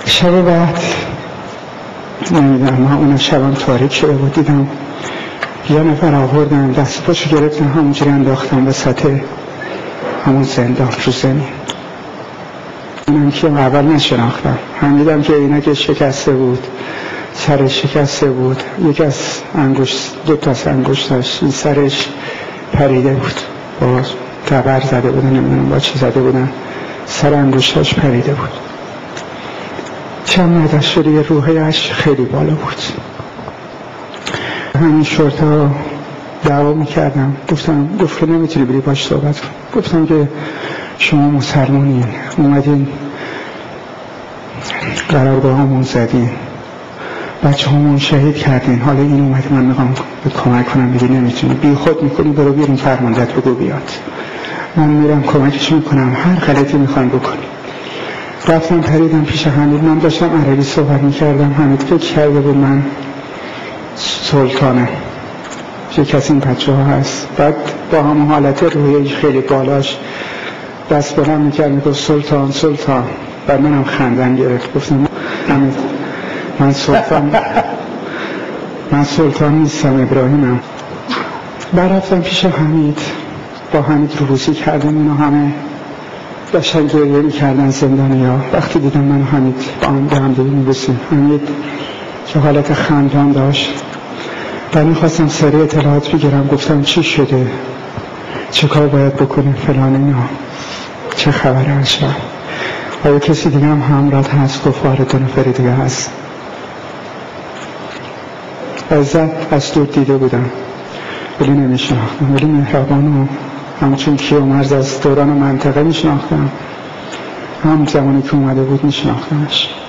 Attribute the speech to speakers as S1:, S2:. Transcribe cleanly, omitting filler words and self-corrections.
S1: شب بعد نمیدونم، من اون شبم تاریک شده بود، دیدم یه نفر آوردن دست پاشو گرفتن همونجوری انداختن وسط همون زندان رو زمین. اونم که اول نشناختم، فهمیدم که اینک شکسته بود، سرش شکسته بود، یکی از انگشت، دو تا از انگشتاش این سرش پریده بود، با تبر زده بودن، نمیدونم با چی زده بودن، سر انگشتاش پریده بود. چند مدت شده یه روحیش خیلی بالا بود. همین شرطا دعوا میکردم، گفت که نمیتونی بری باش صحبت کن. گفتم که شما مسلمانین، اومدین قرارگاه همون زدین، بچه همون شهید کردین، حالا این اومده من میخوام به کمک کنم، بگی نمیتونی، بی خود میکنی، برو بیرون، فرماندهت بگو بیاد. من میرم کمکش میکنم، هر غلطی میخوام بکنی. رفتم پریدم پیش حمید، من داشتم عربی صحبت میکردم، حمید فکر کرده بود من سلطانم، یکی از این بچه ها هست. بعد با همون حالت روحیه خیلی بالاش دست بلند میکرد، میگفت سلطان سلطان. بعد منم خندم گرفت، گفتم حمید من سلطان نیستم، ابراهیمم. بعد رفتم پیش حمید، با حمید روبوسی کردم، اینا همه داشتن گریه میکردن زندانیا. وقتی دیدم من حمید با هم دیگه میبوسیم، حمید که حالت خندان داشت، بعد میخواستم سریع اطلاعات بگیرم، گفتم چی شده، چه کار باید بکنیم فلان اینا، چه خبره اشرا، آیا کسی دیگه هم همراه هست؟ گفت آره دو نفر دیگه هست. عزت از دور دیده بودم ولی نمیشناختم، ولی مهربانو همچون کیومرز از دوران منطقه میشناختم، هم زمانی که اومده بود میشناختمش.